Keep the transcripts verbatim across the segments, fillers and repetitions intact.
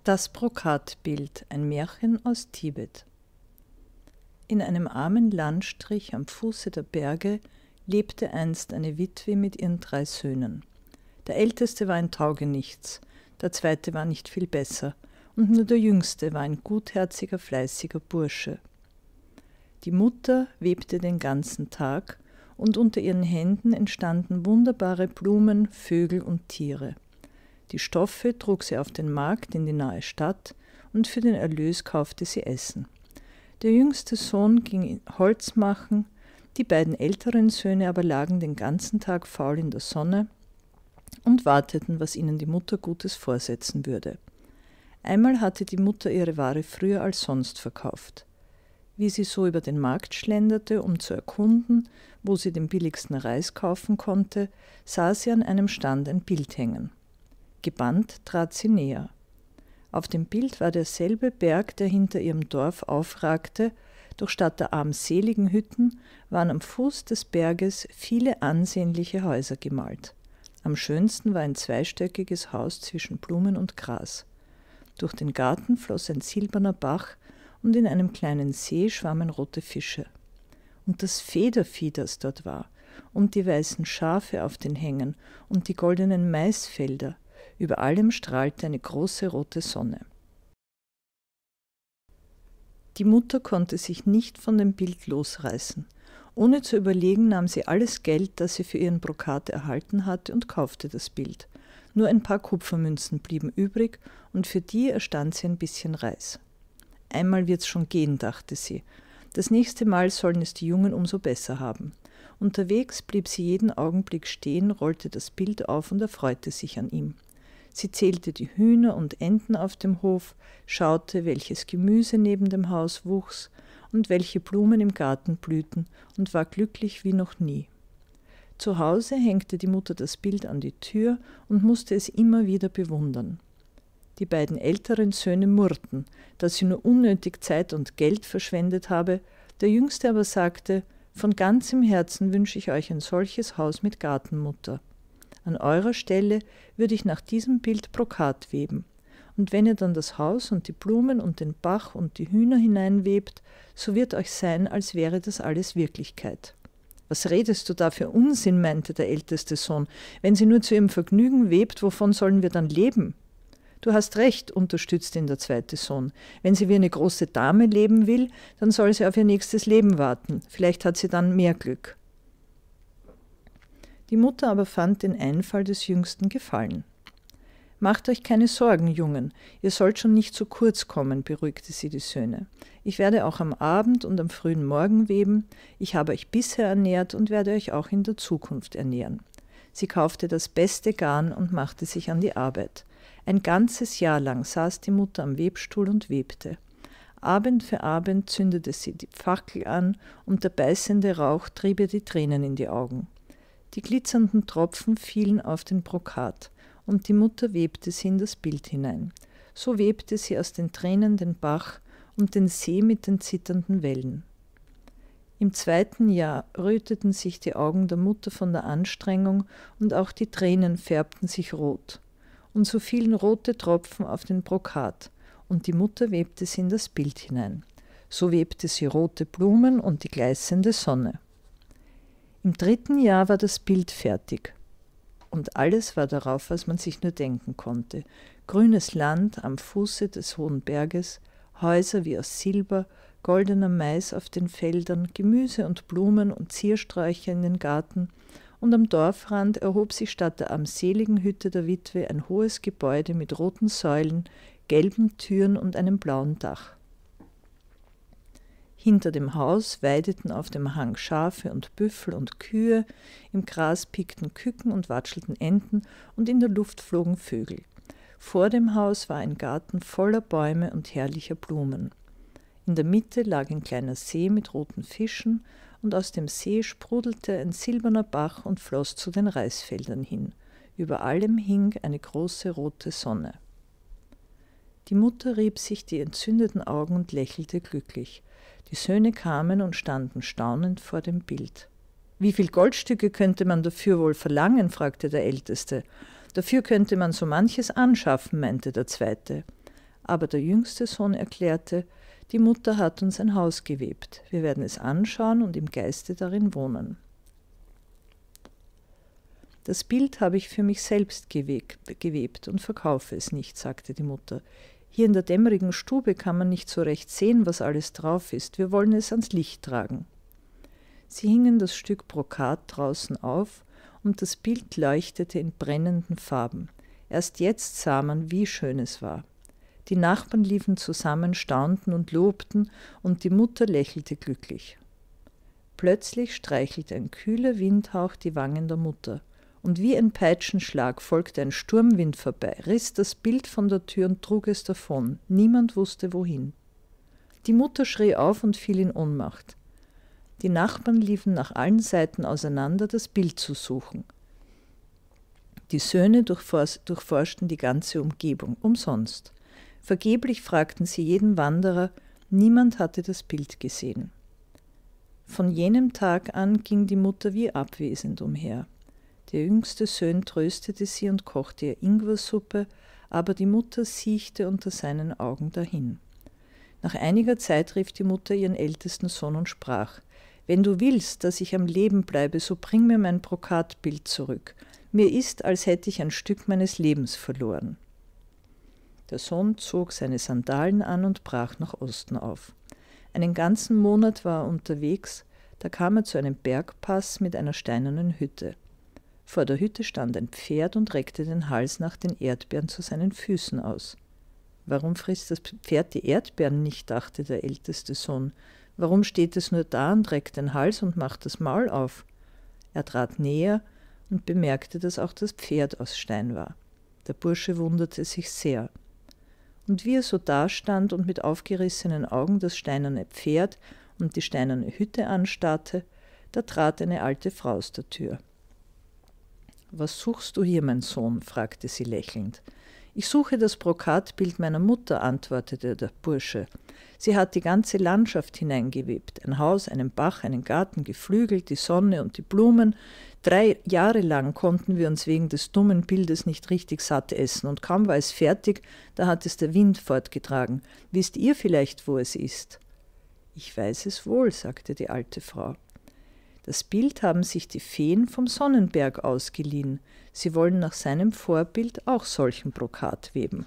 Das Brokatbild, ein Märchen aus Tibet. In einem armen Landstrich am Fuße der Berge lebte einst eine Witwe mit ihren drei Söhnen. Der älteste war ein Taugenichts, der zweite war nicht viel besser, und nur der jüngste war ein gutherziger, fleißiger Bursche. Die Mutter webte den ganzen Tag, und unter ihren Händen entstanden wunderbare Blumen, Vögel und Tiere. Die Stoffe trug sie auf den Markt in die nahe Stadt, und für den Erlös kaufte sie Essen. Der jüngste Sohn ging Holz machen, die beiden älteren Söhne aber lagen den ganzen Tag faul in der Sonne und warteten, was ihnen die Mutter Gutes vorsetzen würde. Einmal hatte die Mutter ihre Ware früher als sonst verkauft. Wie sie so über den Markt schlenderte, um zu erkunden, wo sie den billigsten Reis kaufen konnte, sah sie an einem Stand ein Bild hängen. Gebannt trat sie näher. Auf dem Bild war derselbe Berg, der hinter ihrem Dorf aufragte, doch statt der armseligen Hütten waren am Fuß des Berges viele ansehnliche Häuser gemalt. Am schönsten war ein zweistöckiges Haus zwischen Blumen und Gras. Durch den Garten floss ein silberner Bach, und in einem kleinen See schwammen rote Fische. Und das Federvieh, das dort war, und die weißen Schafe auf den Hängen und die goldenen Maisfelder, über allem strahlte eine große rote Sonne. Die Mutter konnte sich nicht von dem Bild losreißen. Ohne zu überlegen nahm sie alles Geld, das sie für ihren Brokat erhalten hatte, und kaufte das Bild. Nur ein paar Kupfermünzen blieben übrig, und für die erstand sie ein bisschen Reis. Einmal wird's schon gehen, dachte sie. Das nächste Mal sollen es die Jungen umso besser haben. Unterwegs blieb sie jeden Augenblick stehen, rollte das Bild auf und erfreute sich an ihm. Sie zählte die Hühner und Enten auf dem Hof, schaute, welches Gemüse neben dem Haus wuchs und welche Blumen im Garten blühten, und war glücklich wie noch nie. Zu Hause hängte die Mutter das Bild an die Tür und musste es immer wieder bewundern. Die beiden älteren Söhne murrten, dass sie nur unnötig Zeit und Geld verschwendet habe, der Jüngste aber sagte: »Von ganzem Herzen wünsche ich euch ein solches Haus mit Garten, Mutter. An eurer Stelle würde ich nach diesem Bild Brokat weben. Und wenn ihr dann das Haus und die Blumen und den Bach und die Hühner hineinwebt, so wird euch sein, als wäre das alles Wirklichkeit.« »Was redest du da für Unsinn?« meinte der älteste Sohn. »Wenn sie nur zu ihrem Vergnügen webt, wovon sollen wir dann leben?« »Du hast recht«, unterstützte ihn der zweite Sohn. »Wenn sie wie eine große Dame leben will, dann soll sie auf ihr nächstes Leben warten. Vielleicht hat sie dann mehr Glück.« Die Mutter aber fand den Einfall des Jüngsten gefallen. »Macht euch keine Sorgen, Jungen, ihr sollt schon nicht zu kurz kommen«, beruhigte sie die Söhne. »Ich werde auch am Abend und am frühen Morgen weben. Ich habe euch bisher ernährt und werde euch auch in der Zukunft ernähren.« Sie kaufte das beste Garn und machte sich an die Arbeit. Ein ganzes Jahr lang saß die Mutter am Webstuhl und webte. Abend für Abend zündete sie die Fackel an, und der beißende Rauch trieb ihr die Tränen in die Augen. Die glitzernden Tropfen fielen auf den Brokat, und die Mutter webte sie in das Bild hinein. So webte sie aus den Tränen den Bach und den See mit den zitternden Wellen. Im zweiten Jahr röteten sich die Augen der Mutter von der Anstrengung, und auch die Tränen färbten sich rot. Und so fielen rote Tropfen auf den Brokat, und die Mutter webte sie in das Bild hinein. So webte sie rote Blumen und die gleißende Sonne. Im dritten Jahr war das Bild fertig, und alles war darauf, was man sich nur denken konnte. Grünes Land am Fuße des hohen Berges, Häuser wie aus Silber, goldener Mais auf den Feldern, Gemüse und Blumen und Ziersträucher in den Garten, und am Dorfrand erhob sich statt der armseligen Hütte der Witwe ein hohes Gebäude mit roten Säulen, gelben Türen und einem blauen Dach. Hinter dem Haus weideten auf dem Hang Schafe und Büffel und Kühe, im Gras pickten Küken und watschelten Enten, und in der Luft flogen Vögel. Vor dem Haus war ein Garten voller Bäume und herrlicher Blumen. In der Mitte lag ein kleiner See mit roten Fischen, und aus dem See sprudelte ein silberner Bach und floss zu den Reisfeldern hin. Über allem hing eine große rote Sonne. Die Mutter rieb sich die entzündeten Augen und lächelte glücklich. Die Söhne kamen und standen staunend vor dem Bild. »Wie viel Goldstücke könnte man dafür wohl verlangen?« fragte der Älteste. »Dafür könnte man so manches anschaffen«, meinte der Zweite. Aber der jüngste Sohn erklärte, die Mutter hat uns ein Haus gewebt. Wir werden es anschauen und im Geiste darin wohnen. Das Bild habe ich für mich selbst gewebt und verkaufe es nicht, sagte die Mutter. Hier in der dämmerigen Stube kann man nicht so recht sehen, was alles drauf ist. Wir wollen es ans Licht tragen. Sie hingen das Stück Brokat draußen auf und das Bild leuchtete in brennenden Farben. Erst jetzt sah man, wie schön es war. Die Nachbarn liefen zusammen, staunten und lobten, und die Mutter lächelte glücklich. Plötzlich streichelte ein kühler Windhauch die Wangen der Mutter, und wie ein Peitschenschlag folgte ein Sturmwind vorbei, riss das Bild von der Tür und trug es davon. Niemand wusste, wohin. Die Mutter schrie auf und fiel in Ohnmacht. Die Nachbarn liefen nach allen Seiten auseinander, das Bild zu suchen. Die Söhne durchforschten die ganze Umgebung, umsonst. Vergeblich fragten sie jeden Wanderer, niemand hatte das Bild gesehen. Von jenem Tag an ging die Mutter wie abwesend umher. Der jüngste Sohn tröstete sie und kochte ihr Ingwersuppe, aber die Mutter siechte unter seinen Augen dahin. Nach einiger Zeit rief die Mutter ihren ältesten Sohn und sprach: »Wenn du willst, dass ich am Leben bleibe, so bring mir mein Brokatbild zurück. Mir ist, als hätte ich ein Stück meines Lebens verloren.« Der Sohn zog seine Sandalen an und brach nach Osten auf. Einen ganzen Monat war er unterwegs, da kam er zu einem Bergpass mit einer steinernen Hütte. Vor der Hütte stand ein Pferd und reckte den Hals nach den Erdbeeren zu seinen Füßen aus. »Warum frisst das Pferd die Erdbeeren nicht?« dachte der älteste Sohn. »Warum steht es nur da und reckt den Hals und macht das Maul auf?« Er trat näher und bemerkte, dass auch das Pferd aus Stein war. Der Bursche wunderte sich sehr. Und wie er so dastand und mit aufgerissenen Augen das steinerne Pferd und die steinerne Hütte anstarrte, da trat eine alte Frau aus der Tür. »Was suchst du hier, mein Sohn?« fragte sie lächelnd. »Ich suche das Brokatbild meiner Mutter«, antwortete der Bursche. »Sie hat die ganze Landschaft hineingewebt, ein Haus, einen Bach, einen Garten, Geflügel, die Sonne und die Blumen. Drei Jahre lang konnten wir uns wegen des dummen Bildes nicht richtig satt essen, und kaum war es fertig, da hat es der Wind fortgetragen. Wisst ihr vielleicht, wo es ist?« »Ich weiß es wohl«, sagte die alte Frau. »Das Bild haben sich die Feen vom Sonnenberg ausgeliehen. Sie wollen nach seinem Vorbild auch solchen Brokat weben.«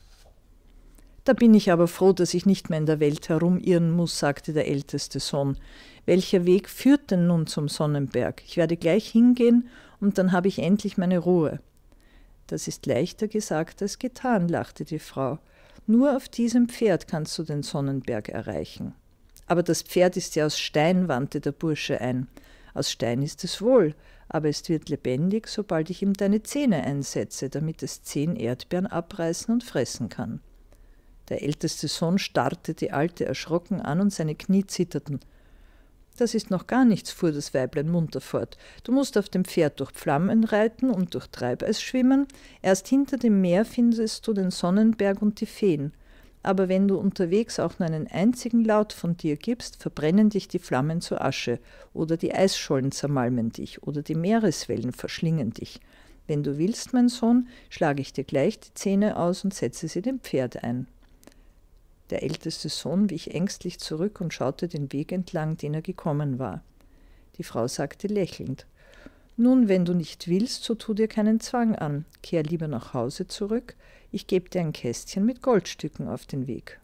»Da bin ich aber froh, dass ich nicht mehr in der Welt herumirren muss«, sagte der älteste Sohn. »Welcher Weg führt denn nun zum Sonnenberg? Ich werde gleich hingehen, und dann habe ich endlich meine Ruhe.« »Das ist leichter gesagt als getan«, lachte die Frau. »Nur auf diesem Pferd kannst du den Sonnenberg erreichen.« »Aber das Pferd ist ja aus Stein«, wandte der Bursche ein. »Aus Stein ist es wohl, aber es wird lebendig, sobald ich ihm deine Zähne einsetze, damit es zehn Erdbeeren abreißen und fressen kann.« Der älteste Sohn starrte die Alte erschrocken an und seine Knie zitterten. »Das ist noch gar nichts«, fuhr das Weiblein munter fort. »Du musst auf dem Pferd durch Flammen reiten und durch Treibeis schwimmen. Erst hinter dem Meer findest du den Sonnenberg und die Feen. Aber wenn du unterwegs auch nur einen einzigen Laut von dir gibst, verbrennen dich die Flammen zu Asche, oder die Eisschollen zermalmen dich, oder die Meereswellen verschlingen dich. Wenn du willst, mein Sohn, schlage ich dir gleich die Zähne aus und setze sie dem Pferd ein.« Der älteste Sohn wich ängstlich zurück und schaute den Weg entlang, den er gekommen war. Die Frau sagte lächelnd: »Nun, wenn du nicht willst, so tu dir keinen Zwang an. Kehr lieber nach Hause zurück. Ich gebe dir ein Kästchen mit Goldstücken auf den Weg.«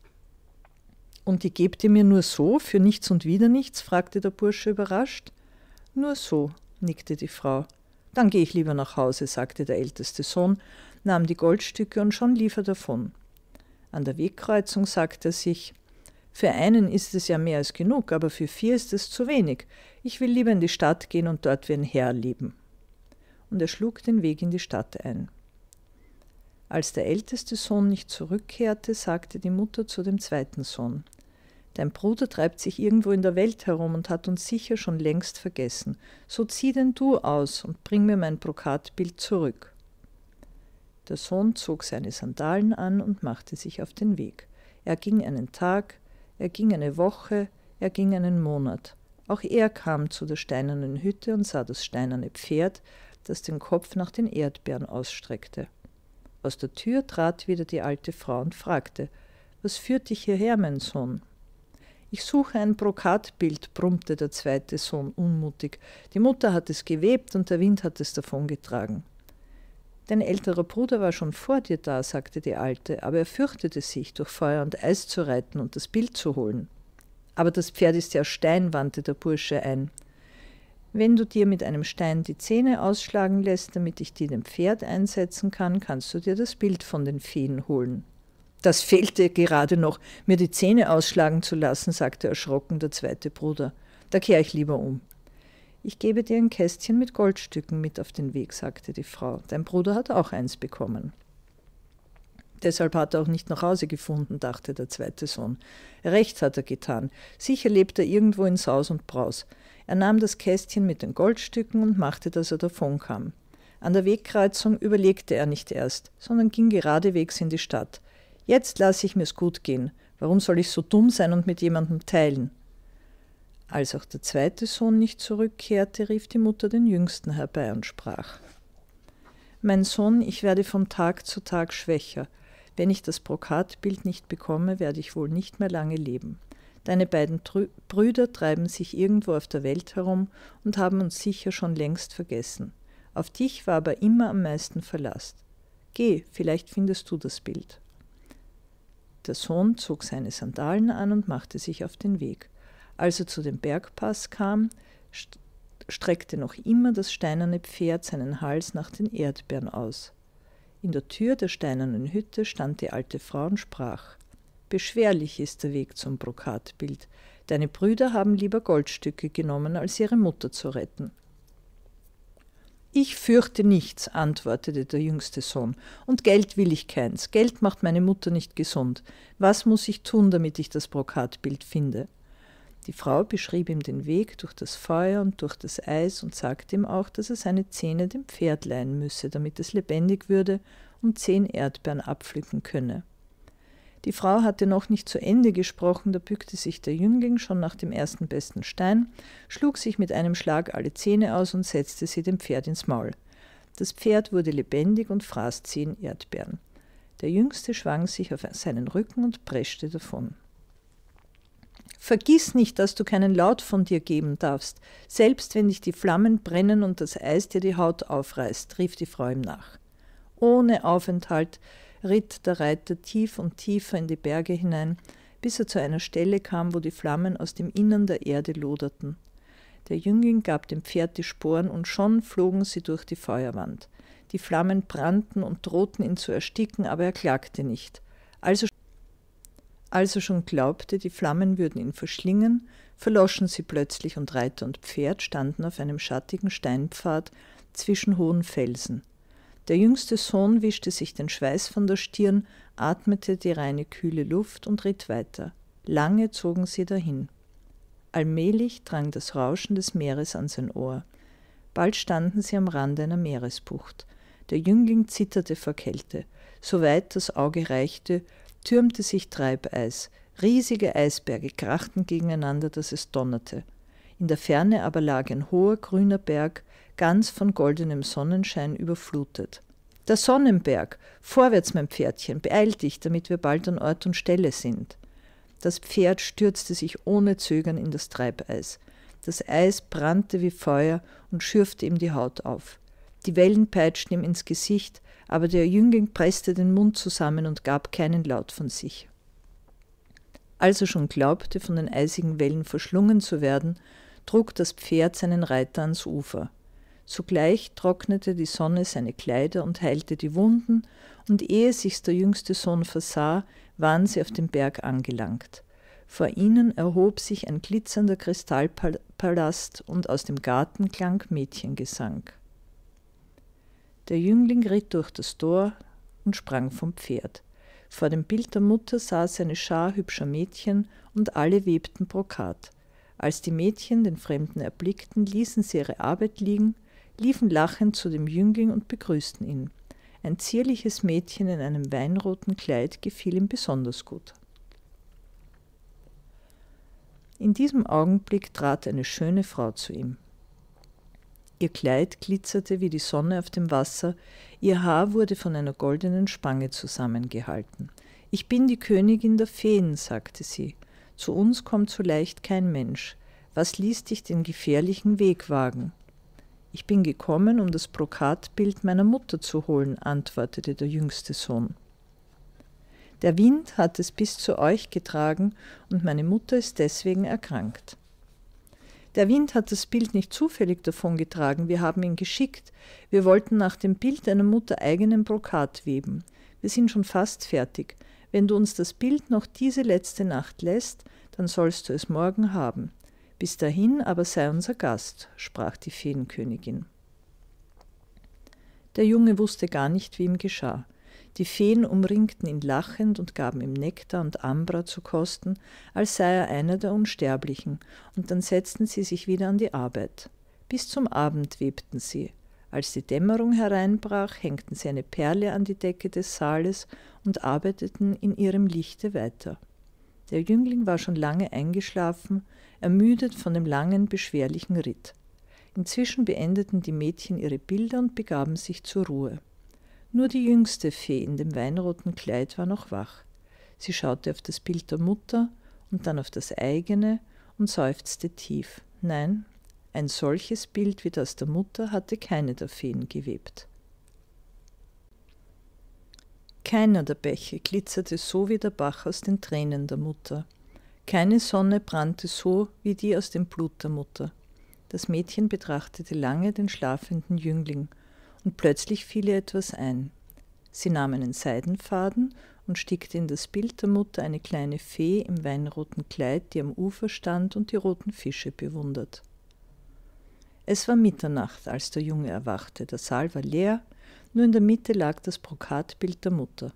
»Und die gebt ihr mir nur so, für nichts und wieder nichts?« fragte der Bursche überrascht. »Nur so«, nickte die Frau. »Dann gehe ich lieber nach Hause«, sagte der älteste Sohn, nahm die Goldstücke und schon lief er davon. An der Wegkreuzung sagte er sich: »Für einen ist es ja mehr als genug, aber für vier ist es zu wenig. Ich will lieber in die Stadt gehen und dort wie ein Herr leben.« Und er schlug den Weg in die Stadt ein. Als der älteste Sohn nicht zurückkehrte, sagte die Mutter zu dem zweiten Sohn: »Dein Bruder treibt sich irgendwo in der Welt herum und hat uns sicher schon längst vergessen. So zieh denn du aus und bring mir mein Brokatbild zurück.« Der Sohn zog seine Sandalen an und machte sich auf den Weg. Er ging einen Tag, er ging eine Woche, er ging einen Monat. Auch er kam zu der steinernen Hütte und sah das steinerne Pferd, das den Kopf nach den Erdbeeren ausstreckte. Aus der Tür trat wieder die alte Frau und fragte: »Was führt dich hierher, mein Sohn?« »Ich suche ein Brokatbild«, brummte der zweite Sohn unmutig. »Die Mutter hat es gewebt und der Wind hat es davongetragen.« »Dein älterer Bruder war schon vor dir da«, sagte die Alte, »aber er fürchtete sich, durch Feuer und Eis zu reiten und das Bild zu holen.« »Aber das Pferd ist ja Stein«, wandte der Bursche ein. »Wenn du dir mit einem Stein die Zähne ausschlagen lässt, damit ich die dem Pferd einsetzen kann, kannst du dir das Bild von den Feen holen.« »Das fehlte gerade noch, mir die Zähne ausschlagen zu lassen«, sagte erschrocken der zweite Bruder. »Da kehre ich lieber um.« »Ich gebe dir ein Kästchen mit Goldstücken mit auf den Weg«, sagte die Frau. »Dein Bruder hat auch eins bekommen.« »Deshalb hat er auch nicht nach Hause gefunden«, dachte der zweite Sohn. »Recht hat er getan. Sicher lebt er irgendwo in Saus und Braus.« Er nahm das Kästchen mit den Goldstücken und machte, dass er davonkam. An der Wegkreuzung überlegte er nicht erst, sondern ging geradewegs in die Stadt. »Jetzt lasse ich mir's gut gehen. Warum soll ich so dumm sein und mit jemandem teilen?« Als auch der zweite Sohn nicht zurückkehrte, rief die Mutter den Jüngsten herbei und sprach: »Mein Sohn, ich werde von Tag zu Tag schwächer. Wenn ich das Brokatbild nicht bekomme, werde ich wohl nicht mehr lange leben. Deine beiden Trü- Brüder treiben sich irgendwo auf der Welt herum und haben uns sicher schon längst vergessen. Auf dich war aber immer am meisten Verlass. Geh, vielleicht findest du das Bild.« Der Sohn zog seine Sandalen an und machte sich auf den Weg. Als er zu dem Bergpass kam, st- streckte noch immer das steinerne Pferd seinen Hals nach den Erdbeeren aus. In der Tür der steinernen Hütte stand die alte Frau und sprach: »Beschwerlich ist der Weg zum Brokatbild. Deine Brüder haben lieber Goldstücke genommen, als ihre Mutter zu retten.« »Ich fürchte nichts«, antwortete der jüngste Sohn, »und Geld will ich keins. Geld macht meine Mutter nicht gesund. Was muss ich tun, damit ich das Brokatbild finde?« Die Frau beschrieb ihm den Weg durch das Feuer und durch das Eis und sagte ihm auch, dass er seine Zähne dem Pferd leihen müsse, damit es lebendig würde und zehn Erdbeeren abpflücken könne. Die Frau hatte noch nicht zu Ende gesprochen, da bückte sich der Jüngling schon nach dem ersten besten Stein, schlug sich mit einem Schlag alle Zähne aus und setzte sie dem Pferd ins Maul. Das Pferd wurde lebendig und fraß zehn Erdbeeren. Der Jüngste schwang sich auf seinen Rücken und preschte davon. »Vergiss nicht, dass du keinen Laut von dir geben darfst, selbst wenn dich die Flammen brennen und das Eis dir die Haut aufreißt«, rief die Frau ihm nach. Ohne Aufenthalt ritt der Reiter tief und tiefer in die Berge hinein, bis er zu einer Stelle kam, wo die Flammen aus dem Innern der Erde loderten. Der Jüngling gab dem Pferd die Sporen und schon flogen sie durch die Feuerwand. Die Flammen brannten und drohten ihn zu ersticken, aber er klagte nicht. Also, als er schon glaubte, die Flammen würden ihn verschlingen, verloschen sie plötzlich und Reiter und Pferd standen auf einem schattigen Steinpfad zwischen hohen Felsen. Der jüngste Sohn wischte sich den Schweiß von der Stirn, atmete die reine, kühle Luft und ritt weiter. Lange zogen sie dahin. Allmählich drang das Rauschen des Meeres an sein Ohr. Bald standen sie am Rande einer Meeresbucht. Der Jüngling zitterte vor Kälte. Soweit das Auge reichte, türmte sich Treibeis. Riesige Eisberge krachten gegeneinander, dass es donnerte. In der Ferne aber lag ein hoher grüner Berg, ganz von goldenem Sonnenschein überflutet. »Der Sonnenberg! Vorwärts, mein Pferdchen, beeil dich, damit wir bald an Ort und Stelle sind!« Das Pferd stürzte sich ohne Zögern in das Treibeis. Das Eis brannte wie Feuer und schürfte ihm die Haut auf. Die Wellen peitschten ihm ins Gesicht, aber der Jüngling presste den Mund zusammen und gab keinen Laut von sich. Als er schon glaubte, von den eisigen Wellen verschlungen zu werden, trug das Pferd seinen Reiter ans Ufer. Sogleich trocknete die Sonne seine Kleider und heilte die Wunden, und ehe sich's der jüngste Sohn versah, waren sie auf dem Berg angelangt. Vor ihnen erhob sich ein glitzernder Kristallpalast, und aus dem Garten klang Mädchengesang. Der Jüngling ritt durch das Tor und sprang vom Pferd. Vor dem Bild der Mutter saß eine Schar hübscher Mädchen, und alle webten Brokat. Als die Mädchen den Fremden erblickten, ließen sie ihre Arbeit liegen, liefen lachend zu dem Jüngling und begrüßten ihn. Ein zierliches Mädchen in einem weinroten Kleid gefiel ihm besonders gut. In diesem Augenblick trat eine schöne Frau zu ihm. Ihr Kleid glitzerte wie die Sonne auf dem Wasser, ihr Haar wurde von einer goldenen Spange zusammengehalten. »Ich bin die Königin der Feen«, sagte sie. »Zu uns kommt so leicht kein Mensch. Was ließ dich den gefährlichen Weg wagen?« »Ich bin gekommen, um das Brokatbild meiner Mutter zu holen«, antwortete der jüngste Sohn. »Der Wind hat es bis zu euch getragen und meine Mutter ist deswegen erkrankt.« »Der Wind hat das Bild nicht zufällig davongetragen, wir haben ihn geschickt. Wir wollten nach dem Bild deiner Mutter eigenen Brokat weben. Wir sind schon fast fertig. Wenn du uns das Bild noch diese letzte Nacht lässt, dann sollst du es morgen haben. Bis dahin aber sei unser Gast«, sprach die Feenkönigin. Der Junge wusste gar nicht, wie ihm geschah. Die Feen umringten ihn lachend und gaben ihm Nektar und Ambra zu kosten, als sei er einer der Unsterblichen, und dann setzten sie sich wieder an die Arbeit. Bis zum Abend webten sie. Als die Dämmerung hereinbrach, hängten sie eine Perle an die Decke des Saales und arbeiteten in ihrem Lichte weiter. Der Jüngling war schon lange eingeschlafen, ermüdet von dem langen, beschwerlichen Ritt. Inzwischen beendeten die Mädchen ihre Bilder und begaben sich zur Ruhe. Nur die jüngste Fee in dem weinroten Kleid war noch wach. Sie schaute auf das Bild der Mutter und dann auf das eigene und seufzte tief. Nein, ein solches Bild wie das der Mutter hatte keine der Feen gewebt. Keiner der Bäche glitzerte so wie der Bach aus den Tränen der Mutter. Keine Sonne brannte so wie die aus dem Blut der Mutter. Das Mädchen betrachtete lange den schlafenden Jüngling, und plötzlich fiel ihr etwas ein. Sie nahm einen Seidenfaden und stickte in das Bild der Mutter eine kleine Fee im weinroten Kleid, die am Ufer stand und die roten Fische bewundert. Es war Mitternacht, als der Junge erwachte. Der Saal war leer, nur in der Mitte lag das Brokatbild der Mutter.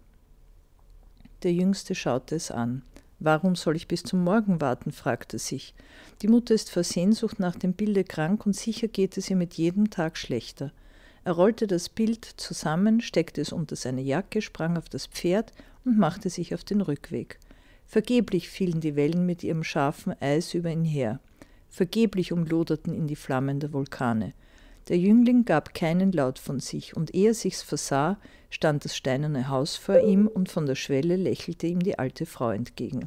Der Jüngste schaute es an. »Warum soll ich bis zum Morgen warten?« fragte sich. »Die Mutter ist vor Sehnsucht nach dem Bilde krank und sicher geht es ihr mit jedem Tag schlechter.« Er rollte das Bild zusammen, steckte es unter seine Jacke, sprang auf das Pferd und machte sich auf den Rückweg. Vergeblich fielen die Wellen mit ihrem scharfen Eis über ihn her. Vergeblich umloderten ihn die Flammen der Vulkane. Der Jüngling gab keinen Laut von sich, und ehe er sich's versah, stand das steinerne Haus vor ihm, und von der Schwelle lächelte ihm die alte Frau entgegen.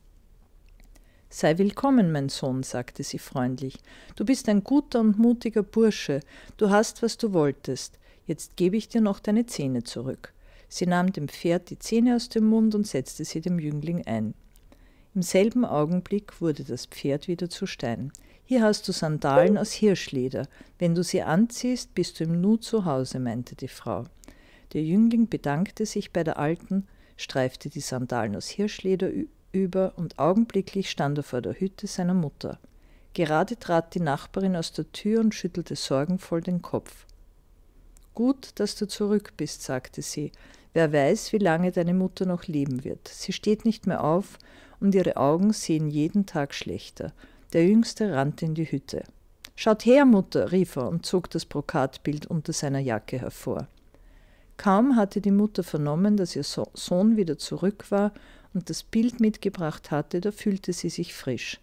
»Sei willkommen, mein Sohn«, sagte sie freundlich. »Du bist ein guter und mutiger Bursche. Du hast, was du wolltest. Jetzt gebe ich dir noch deine Zähne zurück.« Sie nahm dem Pferd die Zähne aus dem Mund und setzte sie dem Jüngling ein. Im selben Augenblick wurde das Pferd wieder zu Stein. »Hier hast du Sandalen aus Hirschleder. Wenn du sie anziehst, bist du im Nu zu Hause«, meinte die Frau. Der Jüngling bedankte sich bei der Alten, streifte die Sandalen aus Hirschleder über und augenblicklich stand er vor der Hütte seiner Mutter. Gerade trat die Nachbarin aus der Tür und schüttelte sorgenvoll den Kopf. »Gut, dass du zurück bist«, sagte sie. »Wer weiß, wie lange deine Mutter noch leben wird. Sie steht nicht mehr auf und ihre Augen sehen jeden Tag schlechter.« Der Jüngste rannte in die Hütte. »Schaut her, Mutter«, rief er und zog das Brokatbild unter seiner Jacke hervor. Kaum hatte die Mutter vernommen, dass ihr Sohn wieder zurück war und das Bild mitgebracht hatte, da fühlte sie sich frisch.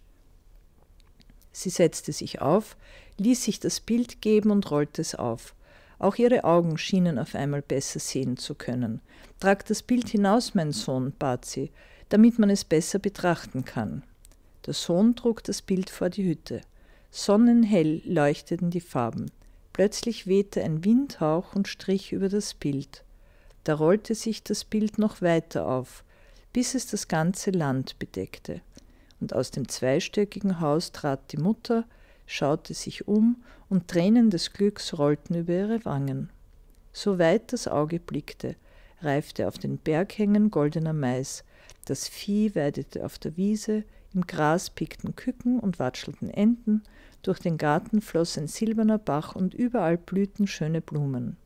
Sie setzte sich auf, ließ sich das Bild geben und rollte es auf. Auch ihre Augen schienen auf einmal besser sehen zu können. »Trag das Bild hinaus, mein Sohn«, bat sie, »damit man es besser betrachten kann.« Der Sohn trug das Bild vor die Hütte. Sonnenhell leuchteten die Farben. Plötzlich wehte ein Windhauch und strich über das Bild. Da rollte sich das Bild noch weiter auf, bis es das ganze Land bedeckte. Und aus dem zweistöckigen Haus trat die Mutter, schaute sich um, und Tränen des Glücks rollten über ihre Wangen. So weit das Auge blickte, reifte auf den Berghängen goldener Mais, das Vieh weidete auf der Wiese, im Gras pickten Küken und watschelten Enten, durch den Garten floss ein silberner Bach und überall blühten schöne Blumen.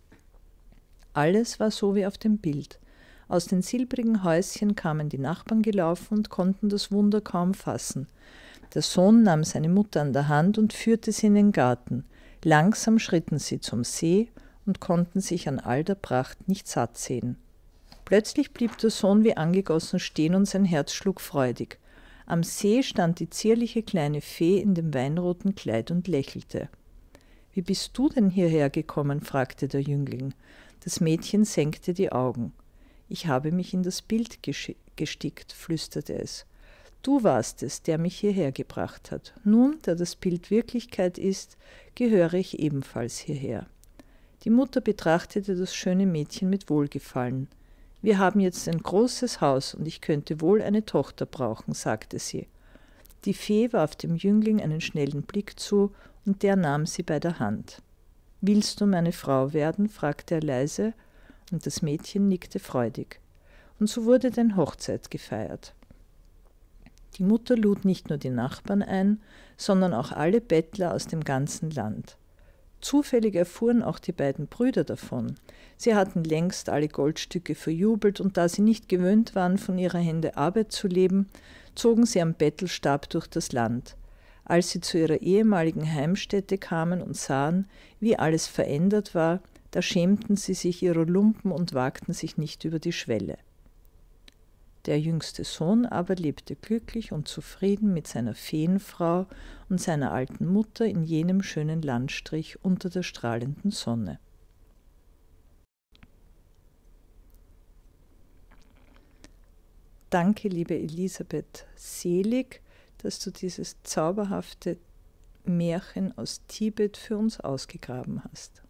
Alles war so wie auf dem Bild. Aus den silbrigen Häuschen kamen die Nachbarn gelaufen und konnten das Wunder kaum fassen. Der Sohn nahm seine Mutter an der Hand und führte sie in den Garten. Langsam schritten sie zum See und konnten sich an all der Pracht nicht satt sehen. Plötzlich blieb der Sohn wie angegossen stehen und sein Herz schlug freudig. Am See stand die zierliche kleine Fee in dem weinroten Kleid und lächelte. »Wie bist du denn hierher gekommen?« fragte der Jüngling. Das Mädchen senkte die Augen. »Ich habe mich in das Bild gestickt«, flüsterte es. »Du warst es, der mich hierher gebracht hat. Nun, da das Bild Wirklichkeit ist, gehöre ich ebenfalls hierher.« Die Mutter betrachtete das schöne Mädchen mit Wohlgefallen. »Wir haben jetzt ein großes Haus und ich könnte wohl eine Tochter brauchen«, sagte sie. Die Fee warf dem Jüngling einen schnellen Blick zu und der nahm sie bei der Hand. »Willst du meine Frau werden?« fragte er leise, und das Mädchen nickte freudig. Und so wurde denn Hochzeit gefeiert. Die Mutter lud nicht nur die Nachbarn ein, sondern auch alle Bettler aus dem ganzen Land. Zufällig erfuhren auch die beiden Brüder davon. Sie hatten längst alle Goldstücke verjubelt, und da sie nicht gewöhnt waren, von ihrer Hände Arbeit zu leben, zogen sie am Bettelstab durch das Land. Als sie zu ihrer ehemaligen Heimstätte kamen und sahen, wie alles verändert war, da schämten sie sich ihrer Lumpen und wagten sich nicht über die Schwelle. Der jüngste Sohn aber lebte glücklich und zufrieden mit seiner Feenfrau und seiner alten Mutter in jenem schönen Landstrich unter der strahlenden Sonne. Danke, liebe Elisabeth Selig, dass du dieses zauberhafte Märchen aus Tibet für uns ausgegraben hast.